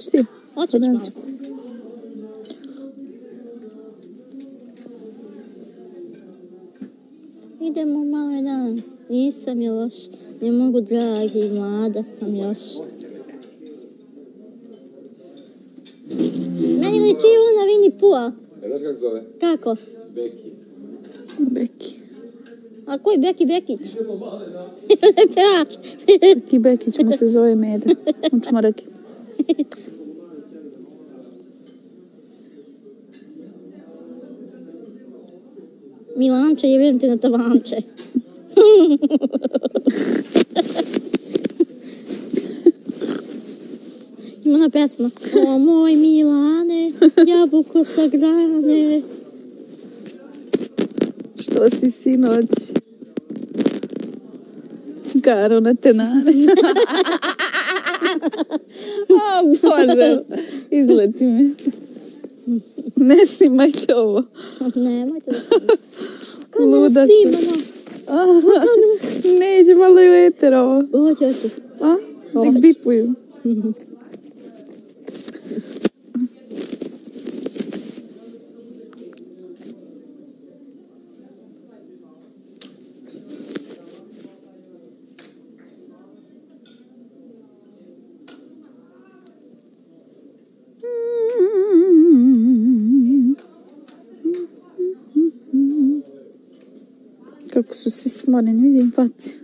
Hoćeš ti? Hoćeš malo. Idemo malo dan, nisam je loš, ne mogu dragi, mlada sam još. Meni liči ona Winnie Pooh. Znaš kako zove? Kako? Beki. Beki. A koji Beki Bekić? Beki Bekić mu se zove Meda. On čmaraki. Milanče, jebim ti na tavanče. Ima ona pesma. O moj Milane, jabuko sa grane. Što si sinoć? Garo na tenane. O Bože, izleti mi. Ne snimajte ovo. Nemojte da snimate. Luda Snima sam. nas. Neće malo i u eter ovo. Hoće. A? Nek bipuju. Kako su svi smoreni, vidim faci.